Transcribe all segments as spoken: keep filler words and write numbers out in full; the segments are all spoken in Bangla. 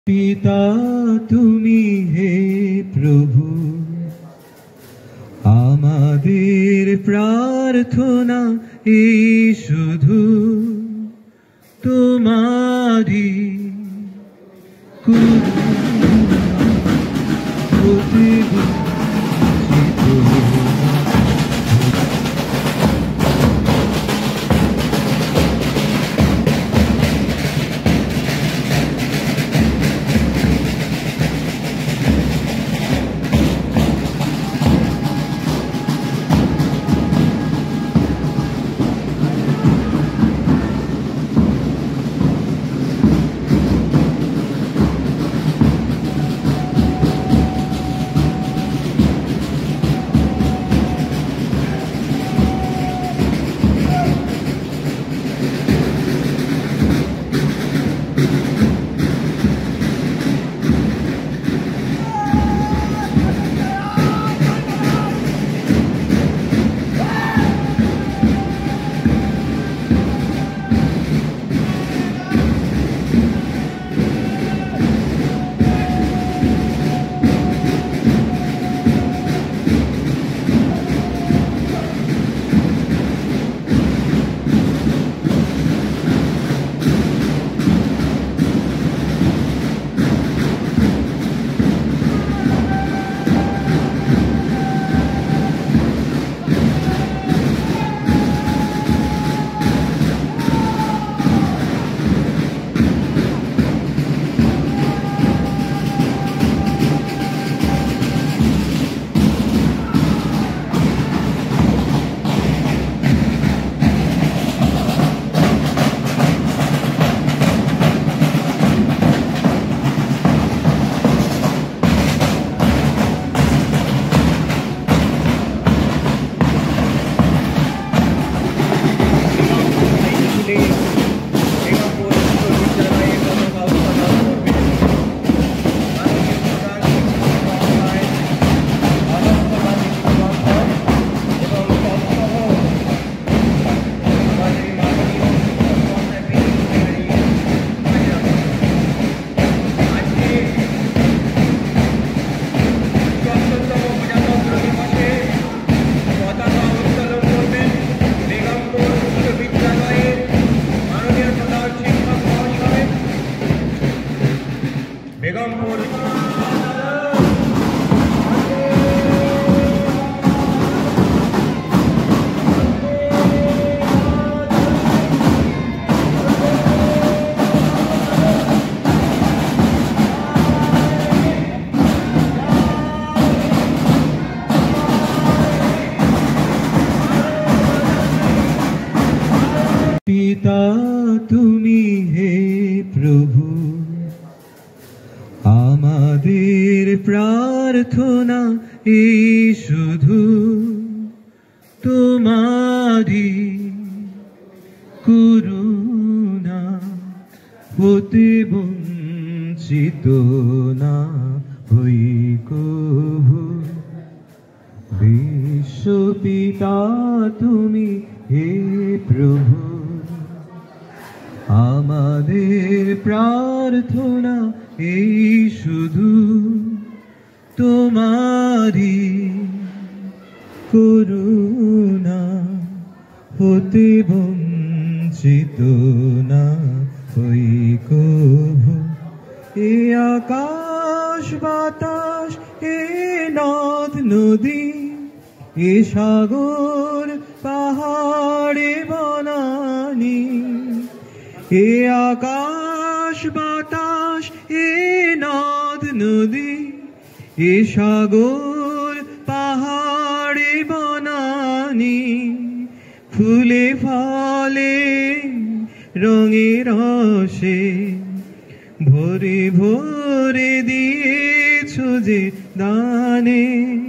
পিতা তুমি হে প্রভু, আমাদের প্রার্থনা এই শুধু তোমারি করুণা হতে পিতা তুমি হে প্রভু, আমাদের প্রার্থনা এই শুধু তোমারি করুণা হতে বঞ্চিত না হই কভু। বিশ্বপিতা তুমি হে প্রভু, আমাদের প্রার্থনা এই শুধু তোমারি করুণা হতে বঞ্চিত না হই কভু। এ আকাশ বাতাস, এ নদ নদী, এ সাগর পাহাড়ে বনানি, এ আকাশ বাতাস, এ নদ নদী, এ সাগর পাহাড়ে বনানি, ফুলে ফলে রঙে রসে ভরে ভরে দিয়েছ যে দানে।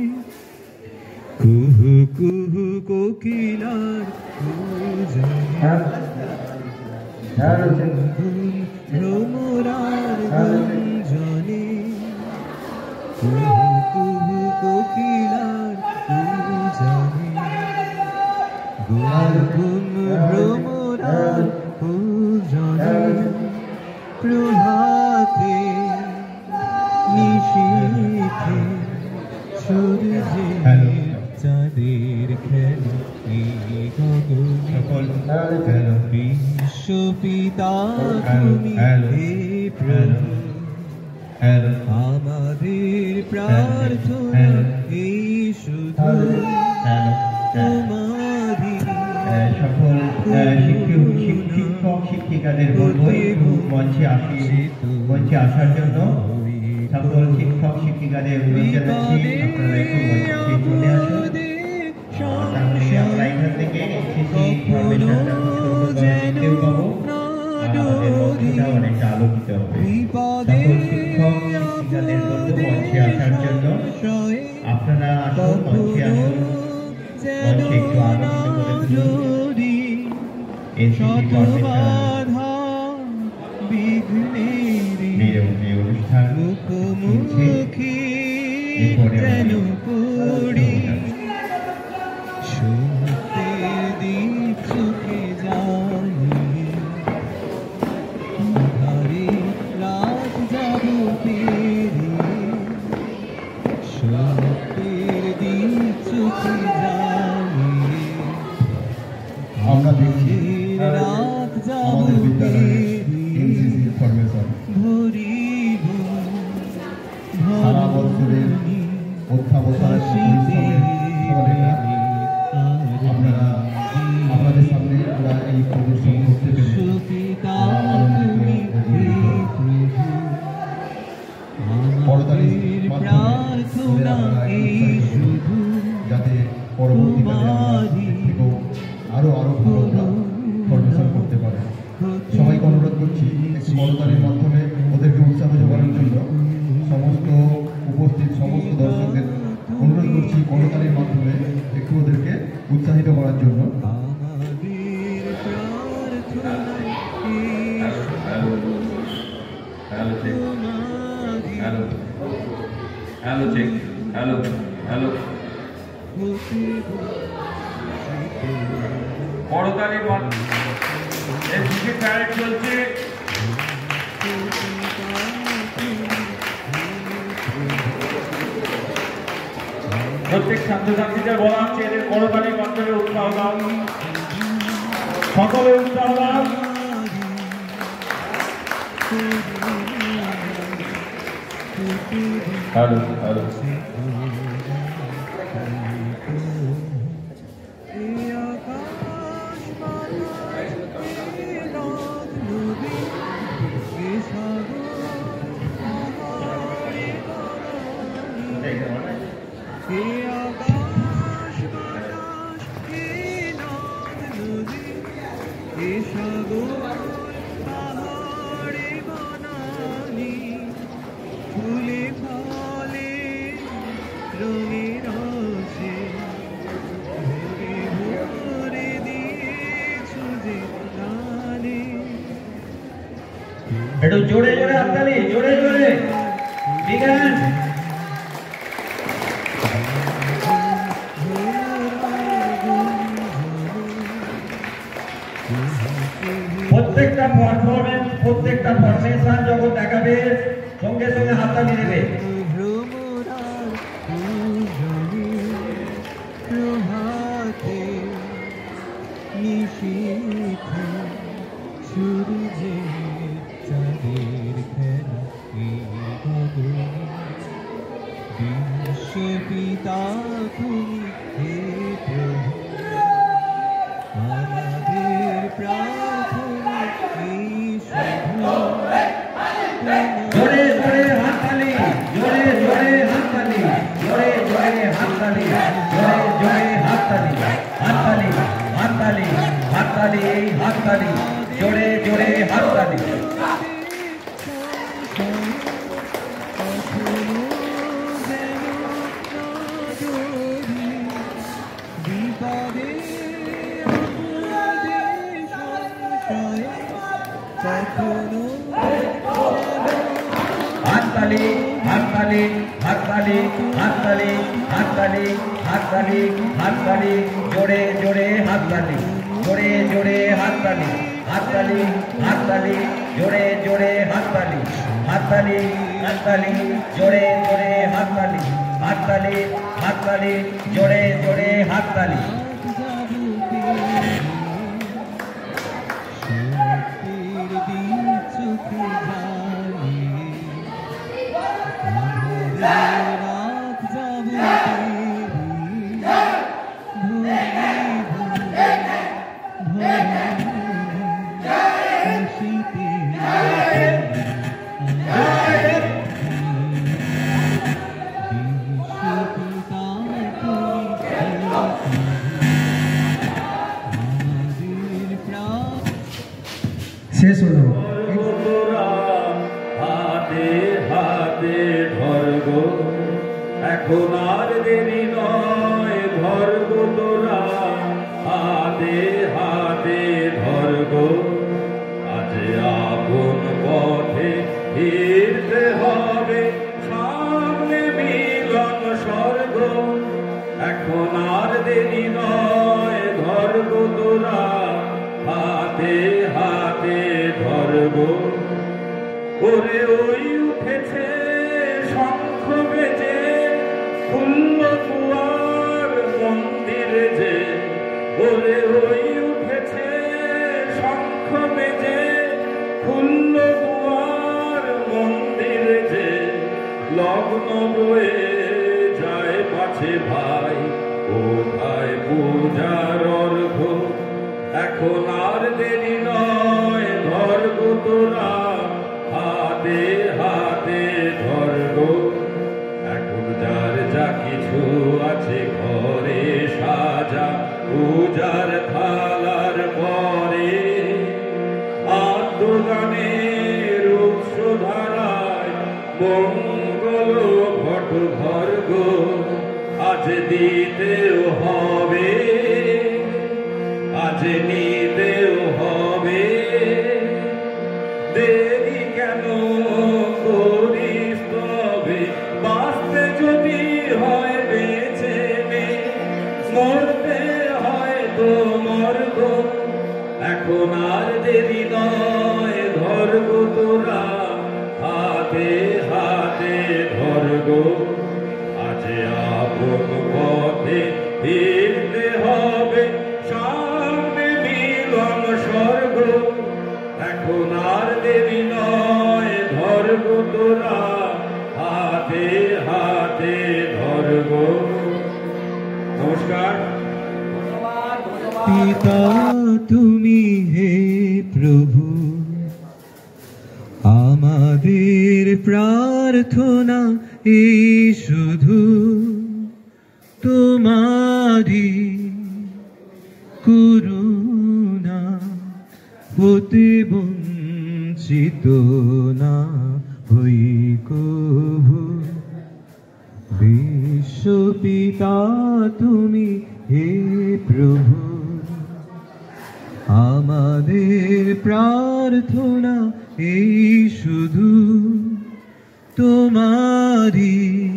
কুহু কুহু কোকিলার ভ্রমরার গুঞ্জনে, কুহু কুহু কোকিলার গুঞ্জনে, গুন ভ্রমরার গুঞ্জনে। প্রভাতে নিশীথে সূর্যের চাঁদের খেলা এই গগনে বিশ্বপিতা তুমি হে প্রভু আমাদের প্রার্থনা এই শুধু তোমারই সকল শিক্ষক শিক্ষিকাদের বলবো একটু মঞ্চে আসি মঞ্চে আসার জন্য সকল শিক্ষক শিক্ষিকাদের অনুরোধ জানাচ্ছি আপনারা একটু মঞ্চে চলে আসুন তাহলে আমরা এখান থেকে এসেছি ইনফরমেশনটা খুব সুন্দরভাবে দেখতেও পাবো আর আমাদের মঞ্চটা অনেকটা আলোকিত হবে সকল শিক্ষক শিক্ষিকাদের বলবো মঞ্চে আসার জন্য আপনারা আসুন মঞ্চে আসুন মঞ্চে একটু আলোকিত করে তুলুন এনসিসি ফরমেশন এই অনুষ্ঠান চলছে এরপরে সত্যের দিক চোখে যাই ঘরে রাত যাব পেরিয়ে সত্যের দিক চোখে যাই আমরা দেখছি রাত যাব আমাদের বিদ্যালয়ে এনসিসি ফরমেশন সারা বছরের অধ্যাপনার পরিশ্রমের ফলে আপনারা আপনাদের সামনে আমরা এই প্রদর্শন করতে পেরে করতালির মাধ্যমে যাতে পরবর্তীকালে আমরা থেকেও আরো আরো ভালো ফরমেশন করতে পারে সবাইকে অনুরোধ করছি একটু করতালির মাধ্যমে ওদেরকে উৎসাহ যোগানোর জন্য সমস্ত উপস্থিত সমস্ত দর্শকদের অনুরোধ করছি করতালির মাধ্যমে একটু ওদেরকে উৎসাহিত করার জন্য Hello. Hello, check. Hello. Hello. করতালি বাদ এই মিউজিক প্যারেড চলছে প্রত্যেক ছাত্রছাত্রীদের বলা হচ্ছে এদের করতালির মাধ্যমে উৎসাহ দাও সকলে উৎসাহ দাও হ্যালো হ্যালো একটু জোরে জোরে হাততালি জোরে জোরে বিজ্ঞান প্রত্যেকটা পারফরমেন্স প্রত্যেকটা ফরমেশন যখন দেখাবে সঙ্গে সঙ্গে হাততালি দেবে বিশ্বপিতা তুমি হে প্রভু আমাদের প্রার্থনা এই শুধু জোরে জোরে হাততালি জোরে জোরে হাততালি জোরে জোরে হাততালি জোরে জোরে হাততালি হাততালি হাততালি হাততালি হাততালি জোরে জোরে হাততালি হাততালি হাততালি হাততালি হাততালি হাততালি হাততালি হাততালি জোরে জোরে হাততালি জোরে জোরে হাততালি হাততালি হাততালি জোরে জোরে হাততালি হাততালি হাততালি জোরে জোরে হাততালি হাততালি হাততালি জোরে জোরে হাততালি শেষ হলো হাতে হাতে ধরগো এখন আর দেরি নয় ধরগো তোরা হাতে হাতে ধরগো আজ আপন পথে ফিরতে হবে সামনে মিলন স্বর্গ এখন আর দেরি নয় ধরগো তোরা হাতে হাতে ধরবো ওরে ওই উঠেছে শঙ্খ বেজে খুলল দুয়ার মন্দিরে যে ওরে ওই উঠেছে শঙ্খ বেজে খুলল দুয়ার মন্দিরে যে লগ্ন বয়ে যায় পাছে ভাই কোথায় পূজার অর্ঘ এখন আর দেরি নয় ধরগো তোরা হাতে হাতে ধরগো এখন যার যা কিছু আছে ঘরে সাজা পূজার থালার পরে আত্মগানের উৎস ধারায় মঙ্গল ঘট ভর্গো আজ দিতেও হবে আজ নিতেও হবে দেরি কেন করিস তবে বাঁচতে যদি হয় বেঁচে নে মরতে হয় তো মরগো এখন আর দেরি নয় ধরগো তোরা হাতে হাতে ধরগো আজ আপন পথে ফিরতে হবে সামনে মিলন স্বর্গ এখন আর দেরি নয় ধরগো তোরা হাতে হাতে ধরগো নমস্কার পিতা তুমি হে প্রভু আমাদের প্রার্থনা এই শুধু তোমারি করুণা হতে বঞ্চিত না হই কভু বিশ্বপিতা তুমি হে প্রভু আমাদের প্রার্থনা এই শুধু তোমারি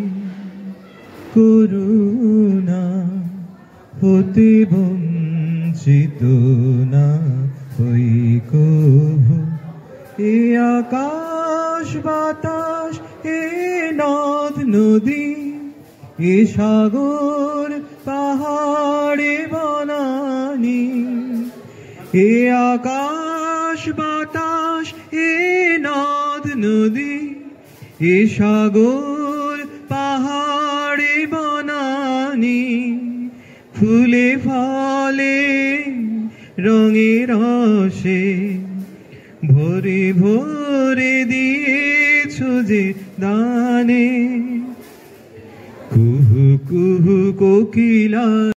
করুণা হতে বঞ্চিত না হই কভু এ আকাশ বাতাস এ নদ নদী এ সাগর পাহাড়ে বনানি এ আকাশ বাতাস এ নদ নদী এ সাগর পাহাড়ে বনানি ফুলে ফলে রঙে রসে ভরে ভরে দিয়েছ যে দানে কুহু কুহু কোকিলা